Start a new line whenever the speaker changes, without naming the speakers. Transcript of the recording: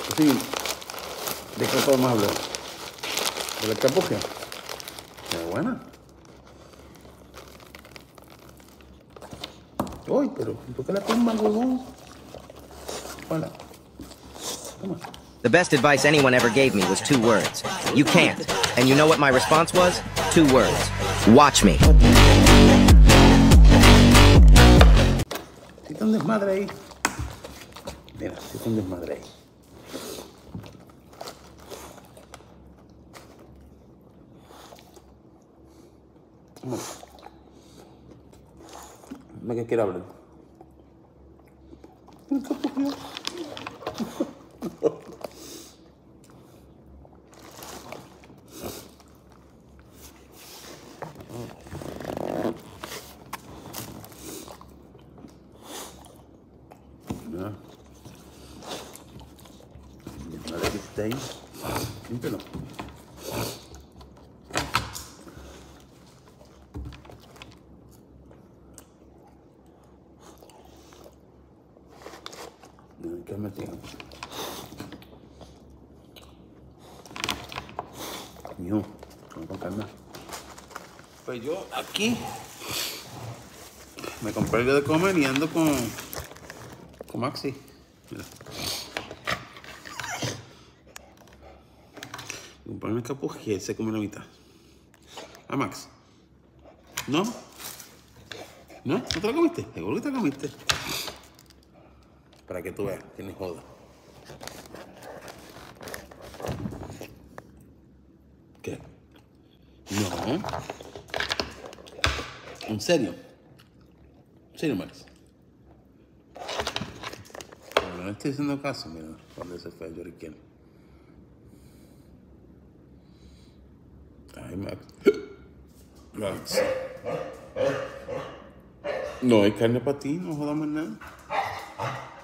Sí, ¿de qué podemos hablar? ¿De la chapuja? Qué buena. Uy, pero ¿por qué la tumba, huevón? Hola. Toma.
The best advice anyone ever gave me was 2 words. You can't. And you know what my response was? 2 words. Watch me.
Si está un desmadre ahí. Mira, si está un desmadre ahí. ¿De qué quiero hablar? No. Desmadre que está ahí. Límpialo. Cálmate. Mijo, vamos con calma. Pues yo aquí me compré algo de comer y ando con Maxi. Mira. Compré una capuja y él se come la mitad. ¿A Max? ¿No? ¿No? ¿No te la comiste? Seguro que te la comiste. Para que tú veas, que ni joda. ¿Qué? No. ¿En serio? ¿En serio, Max? Pero no le estoy haciendo caso, mira, cuando se fue a lloriquear. Ay, Max. Max. No hay carne para ti, no jodamos nada.